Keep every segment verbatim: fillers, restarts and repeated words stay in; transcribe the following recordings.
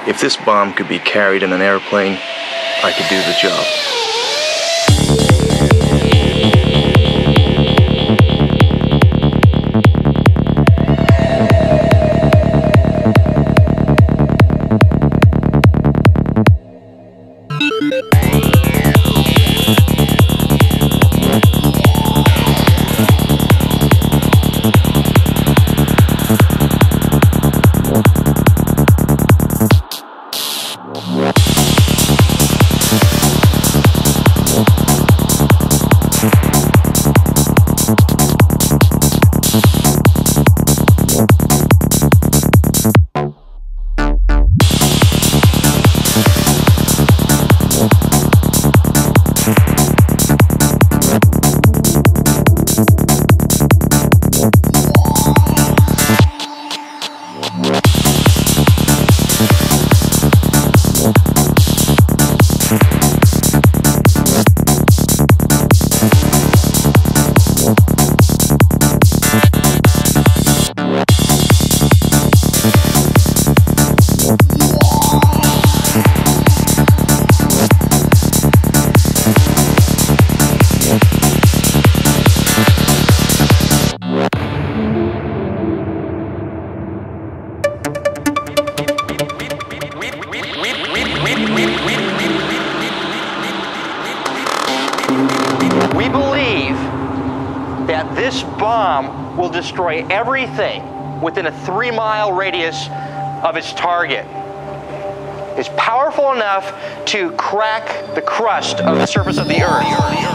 If this bomb could be carried in an airplane, I could do the job. We believe that this bomb will destroy everything within a three mile radius of its target. It's powerful enough to crack the crust of the surface of the Earth.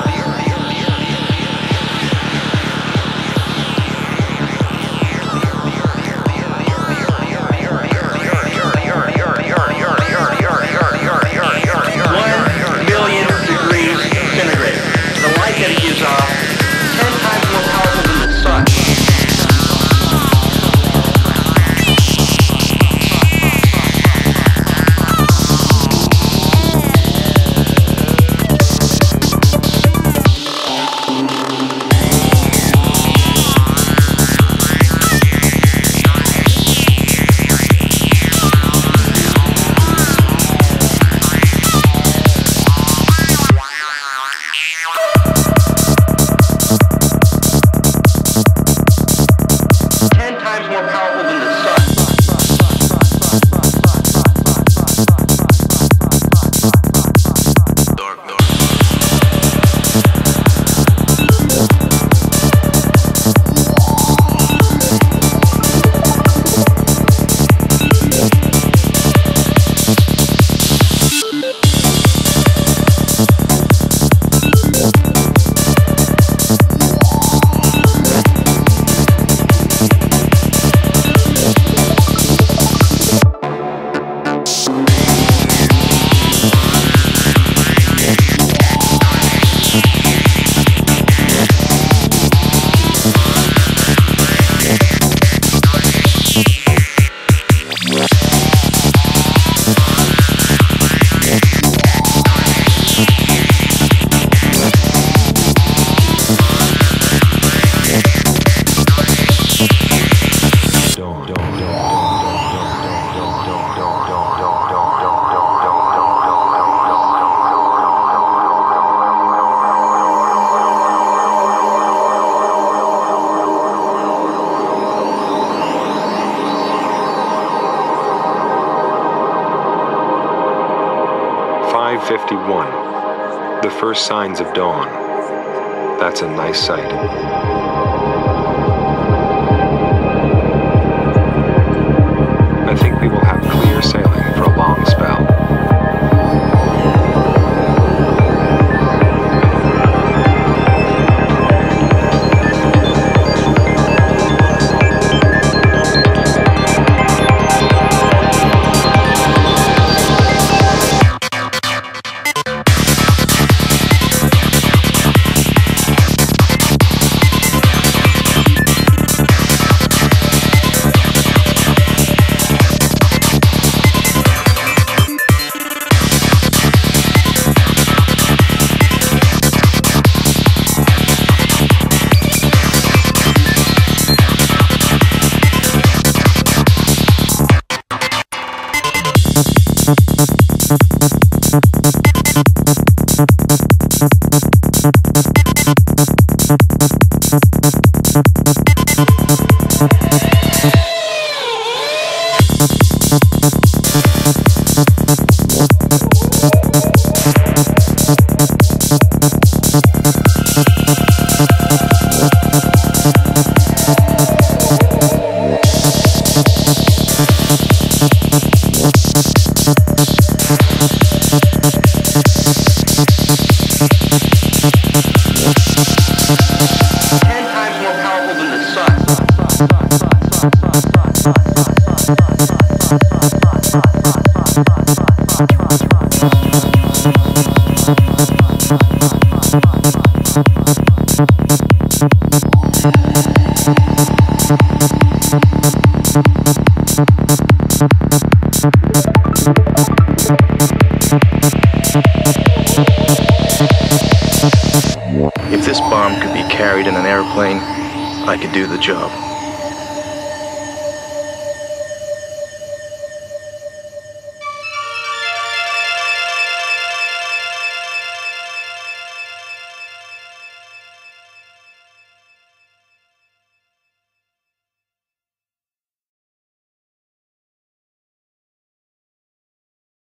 five fifty-one. The first signs of dawn. That's a nice sight. I think we will have clear sailing for a long spell. If this bomb could be carried in an airplane, I could do the job.